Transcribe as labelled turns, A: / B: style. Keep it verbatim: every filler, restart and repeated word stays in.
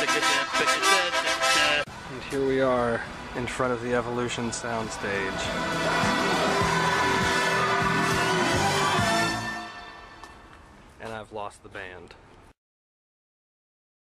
A: And here we are in front of the Evolution soundstage. And I've lost the band.